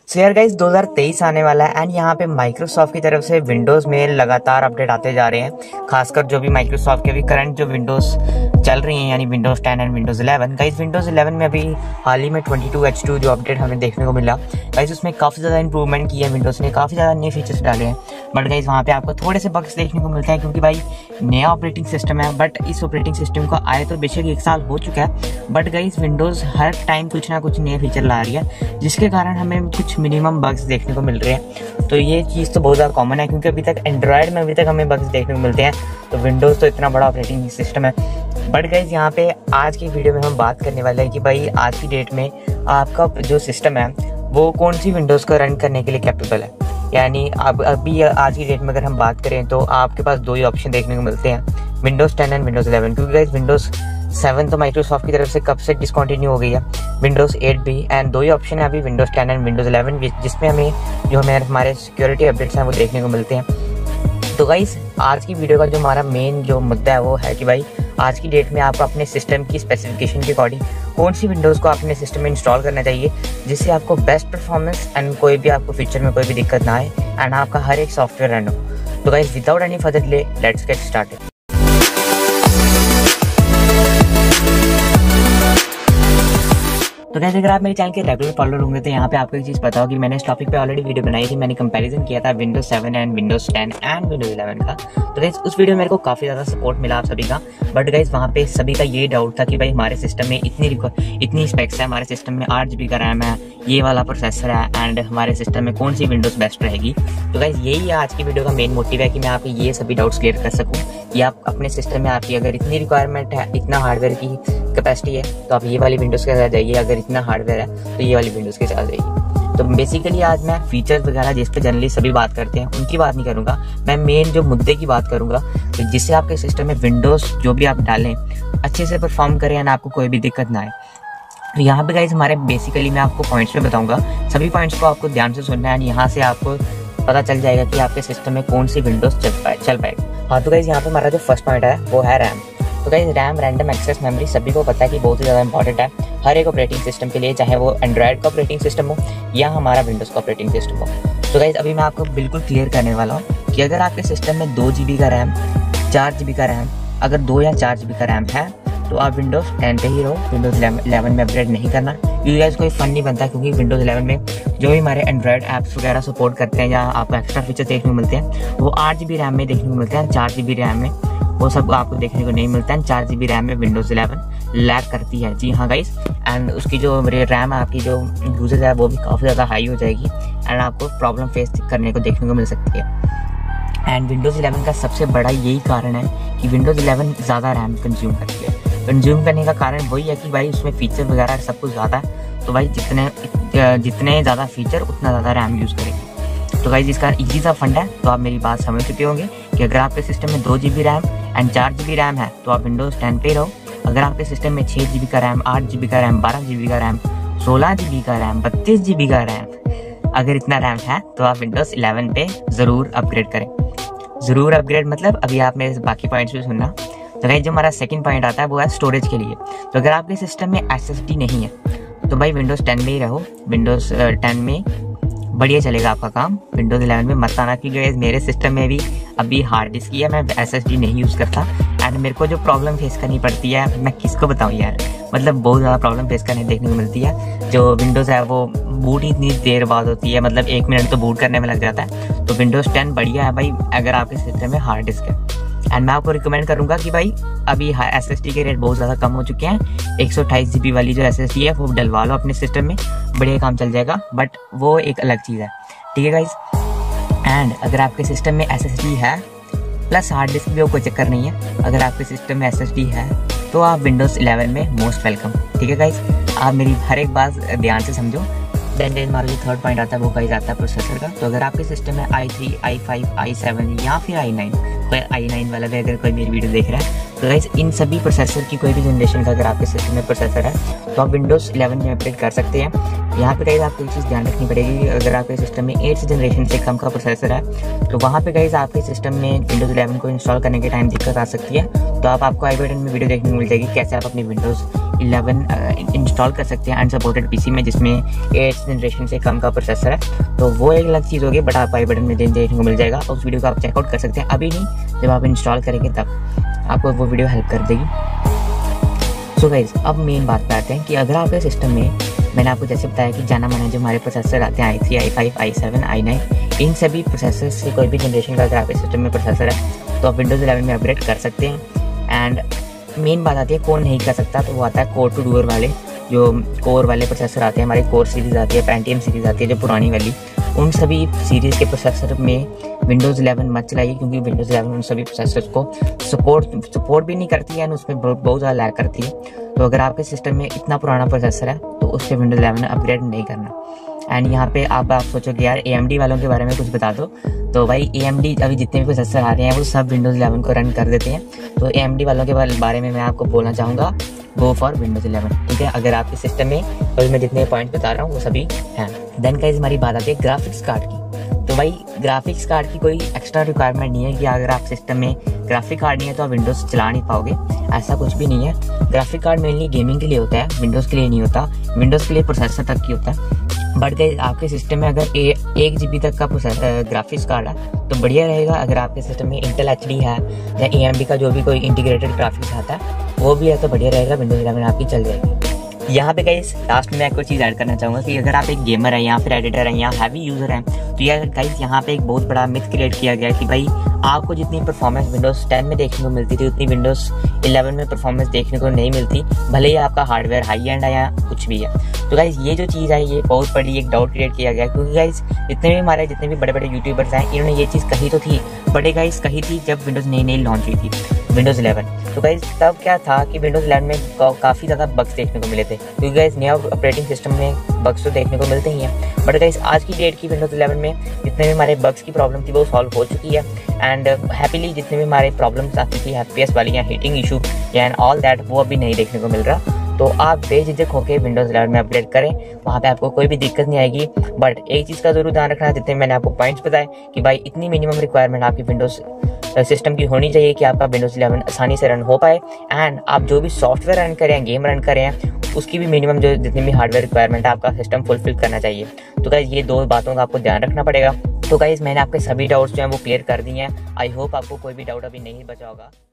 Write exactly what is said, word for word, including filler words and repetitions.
सो यार गाइस दो हज़ार तेईस आने वाला है एंड यहाँ पे माइक्रोसॉफ्ट की तरफ से विंडोज़ में लगातार अपडेट आते जा रहे हैं। खासकर जो भी माइक्रोसॉफ्ट के अभी करंट जो विंडोज़ चल रही हैं यानी Windows ten and Windows eleven. Guys Windows eleven में अभी हाल ही में ट्वेंटी टू एच टू जो अपडेट हमें देखने को मिला, गाइस उसमें काफ़ी ज़्यादा इंप्रूवमेंट की है, विंडोज़ ने काफ़ी ज़्यादा नए फीचर्स डाले हैं। बट गाइस वहाँ पे आपको थोड़े से बग्स देखने को मिलते हैं क्योंकि भाई नया ऑपरेटिंग सिस्टम है। बट इस ऑपरेटिंग सिस्टम को आए तो बेशक एक साल हो चुका है, बट गाइस विंडोज़ हर टाइम कुछ ना कुछ नए फीचर ला रही है जिसके कारण हमें कुछ मिनिमम बग्स देखने को मिल रहे हैं। तो ये चीज़ तो बहुत ज़्यादा कॉमन है क्योंकि अभी तक एंड्रॉयड में अभी तक हमें बग्स देखने को मिलते हैं, तो विंडोज़ तो इतना बड़ा ऑपरेटिंग सिस्टम है। बट गाइस यहाँ पे आज की वीडियो में हम बात करने वाले हैं कि भाई आज की डेट में आपका जो सिस्टम है वो कौन सी विंडोज़ को रन करने के लिए कैपेबल है। यानी अब अभी आज की डेट में अगर हम बात करें तो आपके पास दो ही ऑप्शन देखने को मिलते हैं, Windows ten and Windows eleven. क्योंकि गाइस विंडोज़ सेवन तो माइक्रोसॉफ्ट की तरफ से कब से डिसकंटिन्यू हो गई है, विंडोज़ एट भी, एंड दो ही ऑप्शन है अभी Windows ten and Windows eleven जिसमें हमें जो हमें हमारे सिक्योरिटी अपडेट्स हैं वो देखने को मिलते हैं। तो गाइस आज की वीडियो का जो हमारा मेन जो मुद्दा है वो है कि भाई आज की डेट में आपको अपने सिस्टम की स्पेसिफिकेशन के अकॉर्डिंग कौन सी विंडोज़ को अपने सिस्टम में इंस्टॉल करना चाहिए जिससे आपको बेस्ट परफॉर्मेंस एंड कोई भी आपको फीचर में कोई भी दिक्कत ना आए एंड आपका हर एक सॉफ्टवेयर रन हो। तो guys without any further delay let's get started. तो गाइस अगर आप मेरे चैनल के रेगुलर फॉलोअर होंगे तो यहाँ पे आपको एक चीज़ पता होगी, मैंने इस टॉपिक पे ऑलरेडी वीडियो बनाई थी, मैंने कंपैरिजन किया था Windows seven and Windows ten and Windows eleven का। तो गाइस उस वीडियो में मेरे को काफ़ी ज़्यादा सपोर्ट मिला आप सभी का। बट गाइस वहाँ पे सभी का ये डाउट था कि भाई हमारे सिस्टम में इतनी इतनी स्पेक्स है, हमारे सिस्टम में आठ जी बी का रैम है, ये वाला प्रोसेसर है एंड हमारे सिस्टम में कौन सी विंडोज़ बेस्ट रहेगी। तो गाइस यही आज की वीडियो का मेन मोटिव है कि मैं आपके ये सभी डाउट्स क्लियर कर सकूँ कि आप अपने सिस्टम में आपकी अगर इतनी रिक्वायरमेंट है, इतना हार्डवेयर की कैपेसिटी है तो आप ये वाली विंडोज़ के साथ जाइए, अगर इतना हार्डवेयर है तो ये वाली विंडोज़ के साथ जाइए। तो बेसिकली आज मैं फीचर्स वगैरह जिस पे जनरली सभी बात करते हैं उनकी बात नहीं करूंगा, मैं मेन जो मुद्दे की बात करूंगा तो जिससे आपके सिस्टम में विंडोज़ जो भी आप डालें अच्छे से परफॉर्म करें एंड आपको कोई भी दिक्कत ना आए। तो यहाँ पे गाइस हमारे बेसिकली मैं आपको पॉइंट्स पे बताऊंगा, सभी पॉइंट्स को आपको ध्यान से सुनना है एंड यहाँ से आपको पता चल जाएगा कि आपके सिस्टम में कौन सी विंडोज़ चल पाए चल पाएगी। हाँ तो गाइस यहाँ पे हमारा जो फर्स्ट पॉइंट है वो है रैम। तो guys RAM random access memory सभी को पता है कि बहुत ही ज़्यादा इंपॉर्टेंट है हर एक ऑपरेटिंग सिस्टम के लिए, चाहे वो एंड्रॉयड का ऑपरेटिंग सिस्टम हो या हमारा विंडोज़ का ऑपरेटिंग सिस्टम हो। तो गाइस अभी मैं आपको बिल्कुल क्लियर करने वाला हूँ कि अगर आपके सिस्टम में दो जी बी का रैम, चार जी बी का रैम, अगर दो या चार जी बी का रैम है तो आप विंडोज़ टेन पे ही रहो, विंडोज़ इलेवन में अपग्रेड नहीं करना क्योंकि गाइस कोई फन नहीं बनता। क्योंकि विंडोज़ इलेवन में जो भी हमारे एंड्रॉयड ऐप्स वगैरह सपोर्ट करते हैं या आपको एक्स्ट्रा फीचर देखने को मिलते हैं वो आठ जी बी रैम में देखने को मिलते हैं, चार जी बी रैम में वो सब आपको देखने को नहीं मिलता है। चार जी बी रैम में विंडोज़ इलेवन लैग करती है, जी हाँ गाइस, एंड उसकी जो रैम आपकी जो यूजेज है वो भी काफ़ी ज़्यादा हाई हो जाएगी एंड आपको प्रॉब्लम फेस करने को देखने को मिल सकती है। एंड विंडोज़ इलेवन का सबसे बड़ा यही कारण है कि विंडोज़ इलेवन ज़्यादा रैम कंज्यूम करती है। कंज्यूम करने का कारण वही है कि भाई उसमें फीचर वगैरह सब कुछ ज़्यादा है, तो भाई जितने जितने ज़्यादा फीचर उतना ज़्यादा रैम यूज़ करेगी। तो भाई इसका ईजी सा फंड है, तो आप मेरी बात समझ चुके होंगे कि अगर आपके सिस्टम में दो जी बी रैम एंड चार जी बी रैम है तो आप विंडोज़ टेन पे रहो। अगर आपके सिस्टम में छः जी बी का रैम, आठ जी बी का रैम, बारह जी बी का रैम, सोलह जी बी का रैम, बत्तीस जी बी का रैम, अगर इतना रैम है तो आप विंडोज़ इलेवन पे ज़रूर अपग्रेड करें। ज़रूर अपग्रेड मतलब अभी आप मेरे बाकी पॉइंट्स भी सुनना। तो भाई जो हमारा सेकंड पॉइंट आता है वो है स्टोरेज के लिए। तो अगर आपके सिस्टम में एस एस डी नहीं है तो भाई विंडोज़ टेन में ही रहो, विंडोज़ टेन में बढ़िया चलेगा आपका काम, विंडोज़ इलेवन में मत आना क्योंकि मेरे सिस्टम में भी अभी हार्ड डिस्क ही है, मैं एस एस डी नहीं यूज़ करता एंड मेरे को जो प्रॉब्लम फेस करनी पड़ती है मैं किसको बताऊँ यार, मतलब बहुत ज़्यादा प्रॉब्लम फेस करने देखने को मिलती है। जो विंडोज़ है वो बूट ही इतनी देर बाद होती है, मतलब एक मिनट तो बूट करने में लग जाता है। तो विंडोज़ टेन बढ़िया है भाई अगर आपके सिस्टम में हार्ड डिस्क है। एंड मैं आपको रिकमेंड करूंगा कि भाई अभी एस एस डी के रेट बहुत ज़्यादा कम हो चुके हैं, एक सौ अट्ठाईस जी बी वाली जो एस एस डी है वो डलवा लो अपने सिस्टम में, बढ़िया काम चल जाएगा, बट वो एक अलग चीज़ है, ठीक है गाइस। एंड अगर आपके सिस्टम में एस एस डी है प्लस हार्ड डिस्क भी हो कोई चक्कर नहीं है, अगर आपके सिस्टम में एस एस डी है तो आप विंडोज़ इलेवन में मोस्ट वेलकम, ठीक है गाइस। आप मेरी हर एक बात ध्यान से समझो। देन देन हमारा जो थर्ड पॉइंट आता है वो गाइस आता है प्रोसेसर का। तो अगर आपके सिस्टम में i three, i five, i seven या फिर आई नाइन, कोई आई नाइन वाला भी अगर कोई मेरी वीडियो देख रहा है तो गाइस इन सभी प्रोसेसर की कोई भी जनरेशन का अगर आपके सिस्टम में प्रोसेसर है तो आप विंडोज़ इलेवन में अपडेट कर सकते हैं। यहाँ पे गाइस आपको एक चीज़ ध्यान रखनी पड़ेगी, अगर आपके सिस्टम में एट्थ जनरेशन से कम का प्रोसेसर है तो वहाँ पे गाइस आपके सिस्टम में विंडोज़ इलेवन को इंस्टॉल करने के टाइम दिक्कत आ सकती है। तो आप आपको आई बटन में वीडियो देखने को मिल जाएगी कैसे आप अपनी विंडोज़ इलेवन इंस्टॉल कर सकते हैं अनसपोर्टेड पीसी में जिसमें एट्थ जनरेशन से कम का प्रोसेसर है। तो वो एक अलग चीज़ होगी, बट आप आई बटन में देखने को मिल जाएगा। उस वीडियो को आप चेकआउट कर सकते हैं, अभी नहीं, जब आप इंस्टॉल करेंगे तब आपको वो वीडियो हेल्प कर देगी। सो गाइस, अब मेन बात पे आते हैं कि अगर आपके सिस्टम में, मैंने आपको जैसे बताया कि जाना माना जो हमारे प्रोसेसर आते हैं i three, i five, i seven, i nine, इन सभी प्रोसेसर से कोई भी जनरेशन का अगर आपके सिस्टम में प्रोसेसर है तो आप विंडोज़ इलेवन में अपग्रेड कर सकते हैं। एंड मेन बात आती है कौन नहीं कर सकता, तो वो आता है कोर टू डुअर वाले, जो कोर वाले प्रोसेसर आते हैं, हमारी कोर सीरीज़ आती है, पेंटियम सीरीज़ आती है जो पुरानी वाली, उन सभी सीरीज़ के प्रोसेसर में विंडोज़ इलेवन मत चलाइए, क्योंकि विंडोज़ इलेवन उन सभी प्रोसेसर्स को सपोर्ट सपोर्ट भी नहीं करती है, उसमें बहुत ज़्यादा लैग करती है। तो अगर आपके सिस्टम में इतना पुराना प्रोसेसर है तो उस पर विंडोज़ इलेवन अपग्रेड नहीं करना। एंड यहाँ पे आप आप सोचोगे यार ए एम डी वालों के बारे में कुछ बता दो, तो भाई ए एम डी अभी जितने भी प्रोसेसर आ रहे हैं वो सब विंडोज़ इलेवन को रन कर देते हैं। तो ए एम डी वालों के बारे में मैं आपको बोलना चाहूँगा, गो फॉर विंडोज़ इलेवन, ठीक है, अगर आपके सिस्टम में अभी मैं जितने पॉइंट बता रहा हूँ वो सभी हैं। देन गाइस हमारी बात आती है ग्राफिक्स कार्ड की। तो भाई ग्राफिक्स कार्ड की कोई एक्स्ट्रा रिक्वायरमेंट नहीं है कि अगर आप सिस्टम में ग्राफिक कार्ड नहीं है तो आप विंडोज़ चला नहीं पाओगे, ऐसा कुछ भी नहीं है। ग्राफिक कार्ड मेनली गेमिंग के लिए होता है, विंडोज़ के लिए नहीं होता, विंडोज़ के लिए प्रोसेसर तक की होता है। बट गाइस आपके सिस्टम में अगर ए, एक जी बी तक का ग्राफिक्स कार्ड है तो बढ़िया रहेगा। अगर आपके सिस्टम में इंटेल एच डी है या ए एम डी का जो भी कोई इंटीग्रेटेड ग्राफिक्स आता है वो भी है तो बढ़िया रहेगा, विंडोज़ इलेवन आपकी चल जाएगी। यहाँ पे गाइस लास्ट में एक और चीज़ ऐड करना चाहूँगा कि अगर आप एक गेमर हैं या फिर एडिटर हैं या हैवी यूज़र हैं तो यार गाइस यहाँ पे एक बहुत बड़ा मिथ क्रिएट किया गया है कि भाई आपको जितनी परफॉर्मेंस विंडोज़ टेन में देखने को मिलती थी उतनी विंडोज़ इलेवन में परफॉर्मेंस देखने को नहीं मिलती, भले ही आपका हार्डवेयर हाई एंड है या कुछ भी है। तो गाइस ये जो चीज़ है ये बहुत बड़ी एक डाउट क्रिएट किया गया, क्योंकि गाइस जितने भी हमारे जितने भी बड़े बड़े यूट्यूबर्स हैं इन्होंने ये चीज़ कही तो थी, बड़े गाइस कही थी जब विंडोज़ नई नई लॉन्च हुई थी विंडोज़ इलेवन। तो गाइस तब क्या था कि विंडोज़ इलेवन में काफ़ी ज़्यादा बग्स देखने को मिले थे, क्योंकि गाइस नया ऑपरेटिंग सिस्टम में बग्स तो देखने को मिलते ही हैं। बट गाइस आज की डेट की विंडोज़ इलेवन में जितने भी हमारे बग्स की प्रॉब्लम थी वो सॉल्व हो चुकी है। एंड हैप्पीली जितने भी हमारे प्रॉब्लम्स आती थी एफ पी एस वाली या हीटिंग इशू या एंड ऑल दैट वो अभी नहीं देखने को मिल रहा। तो आप बेझिझक होकर विंडोज़ इलेवन में अपग्रेड करें, वहाँ पे आपको कोई भी दिक्कत नहीं आएगी। बट एक चीज़ का जरूर ध्यान रखना, जितने मैंने आपको पॉइंट्स बताए कि भाई इतनी मिनिमम रिक्वायरमेंट आपकी विंडोज़ सिस्टम की होनी चाहिए कि आपका विंडोज़ इलेवन आसानी से रन हो पाए। एंड आप जो भी सॉफ्टवेयर रन करें, गेम रन करें, उसकी भी मिनिमम जो जितनी भी हार्डवेयर रिक्वायरमेंट है आपका सिस्टम फुलफिल करना चाहिए। तो गाइस ये दो बातों का आपको ध्यान रखना पड़ेगा। तो गाइस मैंने आपके सभी डाउट्स जो हैं वो क्लियर कर दिए हैं। आई होप आपको कोई भी डाउट अभी नहीं बचा होगा।